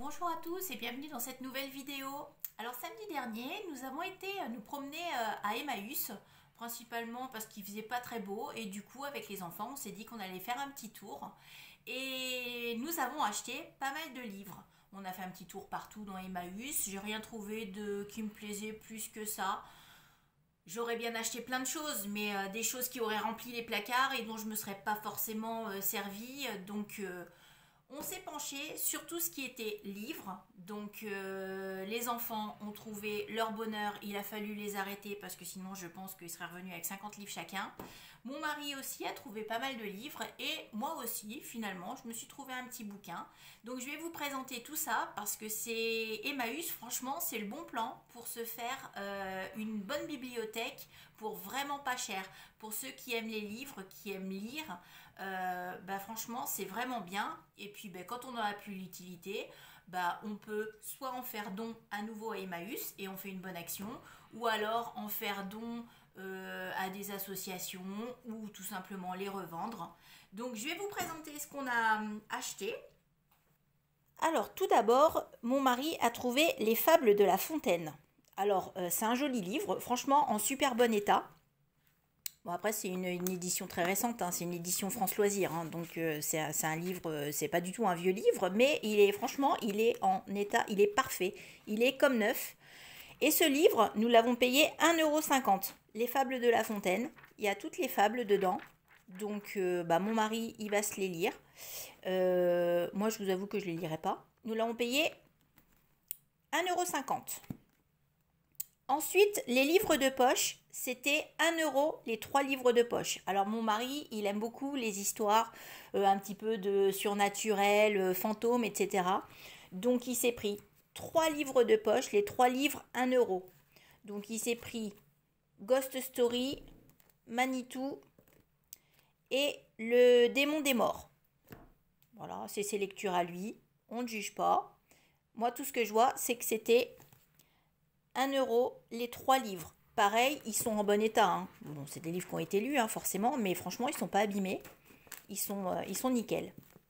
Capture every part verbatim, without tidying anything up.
bonjour à tous et bienvenue dans cette nouvelle vidéo. Alors samedi dernier, nous avons été nous promener à Emmaüs, principalement parce qu'il faisait pas très beau et du coup avec les enfants on s'est dit qu'on allait faire un petit tour et nous avons acheté pas mal de livres. On a fait un petit tour partout dans Emmaüs, j'ai rien trouvé de qui me plaisait plus que ça. J'aurais bien acheté plein de choses, mais euh, des choses qui auraient rempli les placards et dont je me serais pas forcément euh, servie. Donc euh, on s'est penché sur tout ce qui était livres. Donc euh, les enfants ont trouvé leur bonheur, il a fallu les arrêter parce que sinon je pense qu'ils seraient revenus avec cinquante livres chacun. Mon mari aussi a trouvé pas mal de livres et moi aussi finalement je me suis trouvé un petit bouquin. Donc je vais vous présenter tout ça parce que c'est Emmaüs, franchement c'est le bon plan pour se faire euh, une bonne bibliothèque pour vraiment pas cher. Pour ceux qui aiment les livres, qui aiment lire, euh, bah franchement c'est vraiment bien. Et puis bah, quand on n'en a plus l'utilité, bah, on peut soit en faire don à nouveau à Emmaüs et on fait une bonne action, ou alors en faire don euh, à des associations ou tout simplement les revendre. Donc je vais vous présenter ce qu'on a acheté. Alors tout d'abord, mon mari a trouvé Les Fables de La Fontaine. Alors euh, c'est un joli livre, franchement en super bon état. Bon après c'est une, une édition très récente, hein, c'est une édition France Loisirs, hein, donc euh, c'est un livre, euh, c'est pas du tout un vieux livre, mais il est franchement il est en état, il est parfait, il est comme neuf. Et ce livre, nous l'avons payé un euro cinquante. Les Fables de La Fontaine, il y a toutes les fables dedans, donc euh, bah, mon mari il va se les lire. Euh, moi je vous avoue que je ne les lirai pas. Nous l'avons payé un euro cinquante. Ensuite, les livres de poche, c'était un euro les trois livres de poche. Alors mon mari, il aime beaucoup les histoires euh, un petit peu de surnaturel, euh, fantômes, et cetera. Donc il s'est pris trois livres de poche, les trois livres un euro. Donc il s'est pris Ghost Story, Manitou et Le Démon des Morts. Voilà, c'est ses lectures à lui, on ne juge pas. Moi tout ce que je vois, c'est que c'était un euro les trois livres. Pareil, ils sont en bon état. Hein. Bon, c'est des livres qui ont été lus, hein, forcément, mais franchement, ils ne sont pas abîmés. Ils sont, euh, ils sont nickel.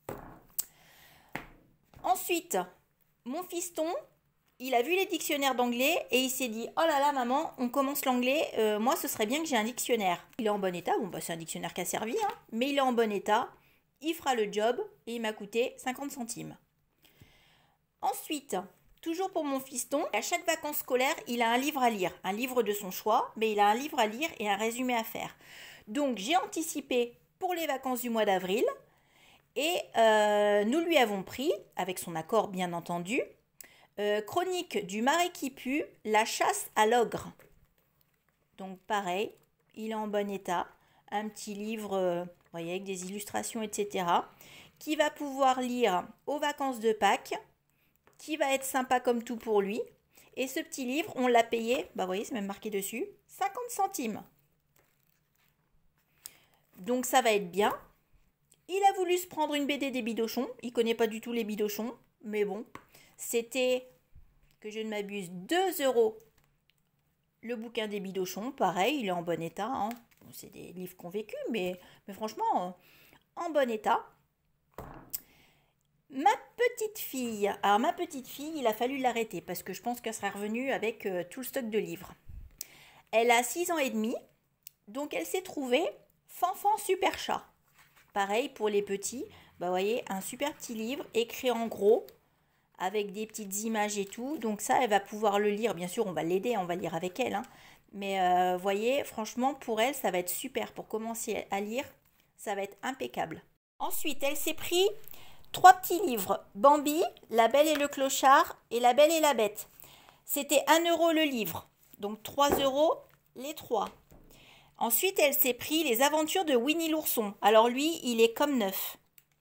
Ensuite, mon fiston, il a vu les dictionnaires d'anglais et il s'est dit « Oh là là, maman, on commence l'anglais. Euh, moi, ce serait bien que j'ai un dictionnaire. » Il est en bon état. Bon, bah, c'est un dictionnaire qui a servi, hein, mais il est en bon état. Il fera le job et il m'a coûté cinquante centimes. Ensuite, toujours pour mon fiston, à chaque vacances scolaires, il a un livre à lire, un livre de son choix, mais il a un livre à lire et un résumé à faire. Donc j'ai anticipé pour les vacances du mois d'avril et euh, nous lui avons pris, avec son accord bien entendu, euh, Chronique du marais qui pue, la chasse à l'ogre. Donc pareil, il est en bon état, un petit livre, euh, vous voyez, avec des illustrations, et cetera, qui va pouvoir lire aux vacances de Pâques, qui va être sympa comme tout pour lui. Et ce petit livre, on l'a payé, bah vous voyez, c'est même marqué dessus, cinquante centimes. Donc ça va être bien. Il a voulu se prendre une B D des Bidochons. Il connaît pas du tout les Bidochons, mais bon, c'était, que je ne m'abuse, deux euros le bouquin des Bidochons. Pareil, il est en bon état. Hein. Bon, c'est des livres qu'on vécu, mais, mais franchement, en bon état. Ma petite fille, alors ma petite fille, il a fallu l'arrêter parce que je pense qu'elle sera revenue avec euh, tout le stock de livres. Elle a six ans et demi, donc elle s'est trouvée Fanfan Super Chat. Pareil pour les petits, bah voyez, un super petit livre écrit en gros avec des petites images et tout. Donc ça, elle va pouvoir le lire. Bien sûr, on va l'aider, on va lire avec elle. Hein. Mais euh, voyez, franchement, pour elle, ça va être super. Pour commencer à lire, ça va être impeccable. Ensuite, elle s'est pris trois petits livres, Bambi, La Belle et le Clochard et La Belle et la Bête. C'était un euro le livre, donc trois euros les trois. Ensuite, elle s'est pris Les Aventures de Winnie l'ourson. Alors lui, il est comme neuf.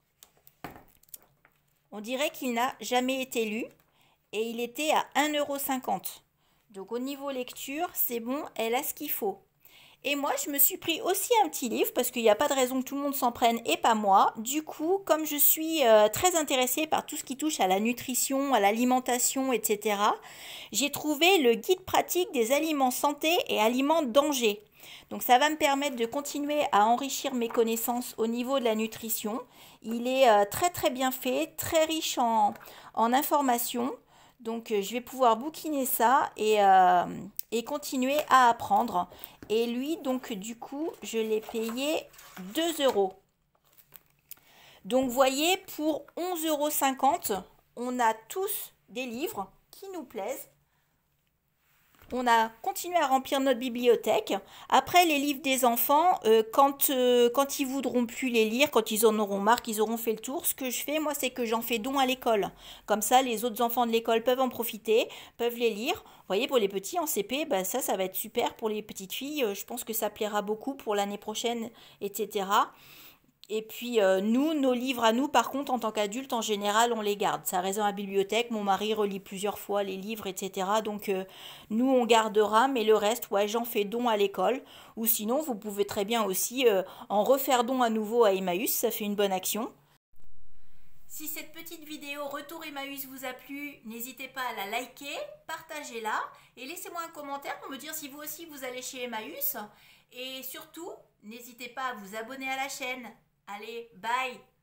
On dirait qu'il n'a jamais été lu et il était à un euro cinquante. Donc au niveau lecture, c'est bon, elle a ce qu'il faut. Et moi, je me suis pris aussi un petit livre parce qu'il n'y a pas de raison que tout le monde s'en prenne et pas moi. Du coup, comme je suis euh, très intéressée par tout ce qui touche à la nutrition, à l'alimentation, et cetera, j'ai trouvé le guide pratique des aliments santé et aliments danger. Donc ça va me permettre de continuer à enrichir mes connaissances au niveau de la nutrition. Il est euh, très très bien fait, très riche en, en informations. Donc euh, je vais pouvoir bouquiner ça et, euh, et continuer à apprendre. Et lui, donc du coup, je l'ai payé deux euros. Donc, vous voyez, pour onze euros cinquante, on a tous des livres qui nous plaisent. On a continué à remplir notre bibliothèque. Après, les livres des enfants, euh, quand, euh, quand ils voudront plus les lire, quand ils en auront marre, qu'ils auront fait le tour, ce que je fais, moi, c'est que j'en fais don à l'école. Comme ça, les autres enfants de l'école peuvent en profiter, peuvent les lire. Vous voyez, pour les petits en C P, bah, ça, ça va être super pour les petites filles. Je pense que ça plaira beaucoup pour l'année prochaine, et cetera. Et puis euh, nous, nos livres à nous, par contre, en tant qu'adultes, en général, on les garde. Ça reste dans la bibliothèque, mon mari relit plusieurs fois les livres, et cetera. Donc euh, nous, on gardera, mais le reste, ouais, j'en fais don à l'école. Ou sinon, vous pouvez très bien aussi euh, en refaire don à nouveau à Emmaüs, ça fait une bonne action. Si cette petite vidéo Retour Emmaüs vous a plu, n'hésitez pas à la liker, partagez-la et laissez-moi un commentaire pour me dire si vous aussi vous allez chez Emmaüs. Et surtout, n'hésitez pas à vous abonner à la chaîne. Allez, bye!